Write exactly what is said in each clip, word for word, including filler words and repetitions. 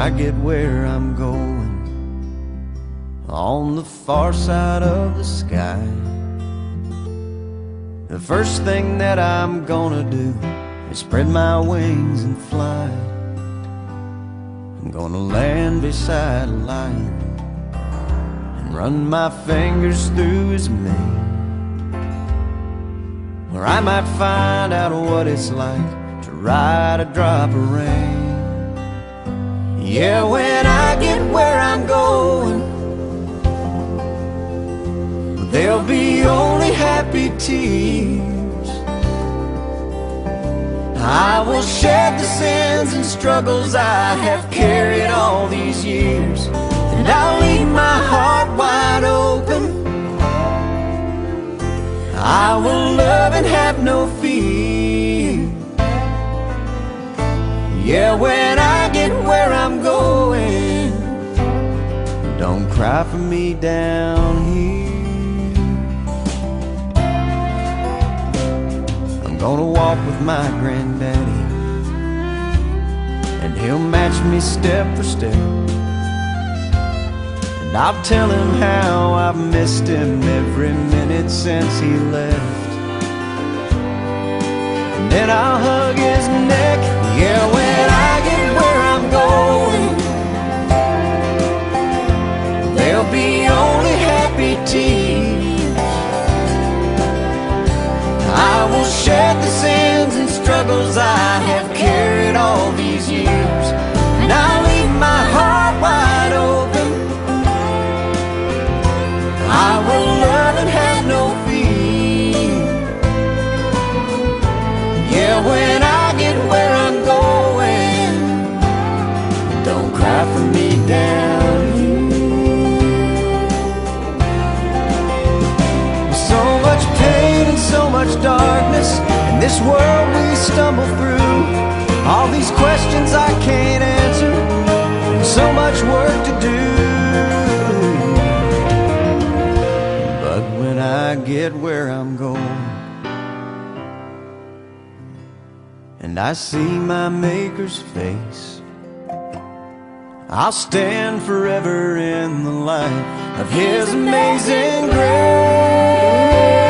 I get where I'm going, on the far side of the sky, the first thing that I'm gonna do is spread my wings and fly. I'm gonna land beside a lion and run my fingers through his mane, where I might find out what it's like to ride a drop of rain. Yeah, when I get where I'm going, there'll be only happy tears. I will shed the sins and struggles I have carried all these years, and I'll leave my heart wide open. I will love and have no fear. Yeah, when I get where I'm going, don't cry for me down here. I'm gonna walk with my granddaddy, and he'll match me step for step, and I'll tell him how I've missed him every minute since he left. And then I'll hug his neck. Yeah, when I get where I'm going, there'll be only happy tears. I will shed the sins and struggles I have carried all these years, and I'll leave my heart wide open. I will love and have no fear. Yeah, when I get where I'm going, don't cry for me down here. So much pain and so much darkness in this world we stumble through. All these questions I can't answer, and so much work to do. But when I get where I'm going, and I see my Maker's face, I'll stand forever in the light of His amazing grace.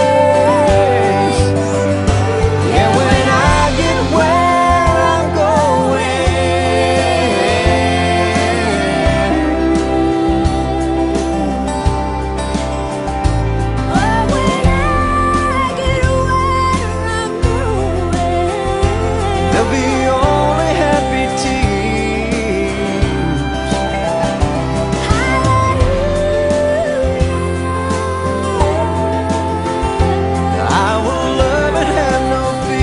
Yeah, when I get where I'm there'll be only happy tears. I will love and have no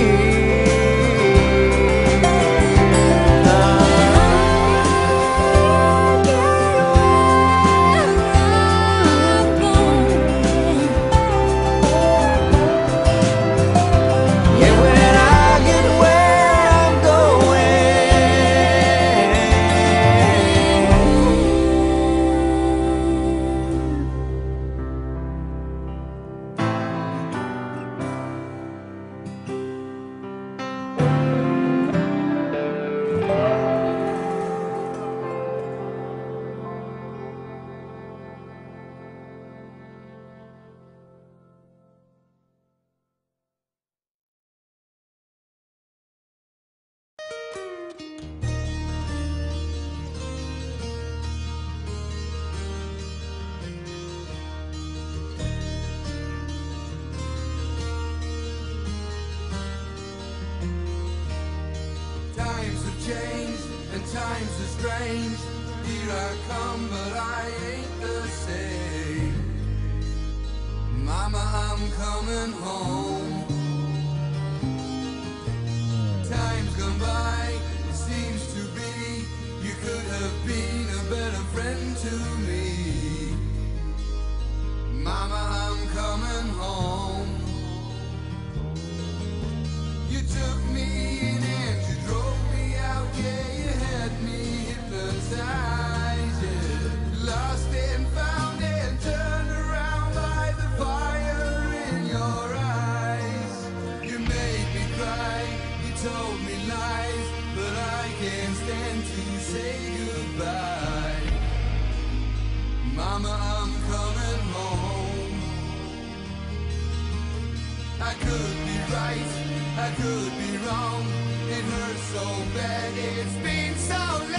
Yeah, when I get where I'm Times have changed and times are strange. Here I come, but I ain't the same. Mama, I'm coming home. Time's gone by, it seems to be. You could have been a better friend to me. Mama, I'm coming home. You took me in and you drove me out, yeah, you had me hypnotized, yeah. Lost and found and turned around by the fire in your eyes. Mama, I'm coming home. I could be right, I could be wrong. It hurts so bad, it's been so long.